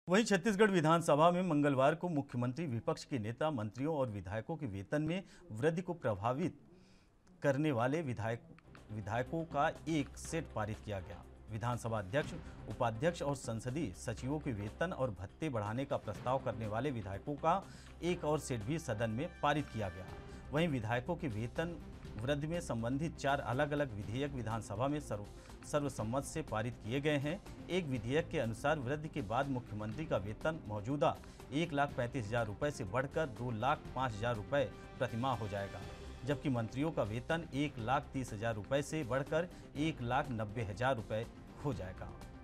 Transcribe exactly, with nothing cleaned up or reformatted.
वहीं छत्तीसगढ़ विधानसभा में मंगलवार को मुख्यमंत्री, विपक्ष के नेता, मंत्रियों और विधायकों के वेतन में वृद्धि को प्रभावित करने वाले विधायक विधायकों का एक सेट पारित किया गया। विधानसभा अध्यक्ष, उपाध्यक्ष और संसदीय सचिवों के वेतन और भत्ते बढ़ाने का प्रस्ताव करने वाले विधायकों का एक और सेट भी सदन में पारित किया गया। वहीं विधायकों के वेतन वृद्धि में संबंधित चार अलग अलग विधेयक विधानसभा में सर्व सर्वसम्मत से पारित किए गए हैं। एक विधेयक के अनुसार वृद्धि के बाद मुख्यमंत्री का वेतन मौजूदा एक लाख पैंतीस हजार रुपये से बढ़कर दो लाख पाँच हजार रुपये प्रतिमाह हो जाएगा, जबकि मंत्रियों का वेतन एक लाख तीस हजार रुपये से बढ़कर एक लाख नब्बे हजार रुपये हो जाएगा।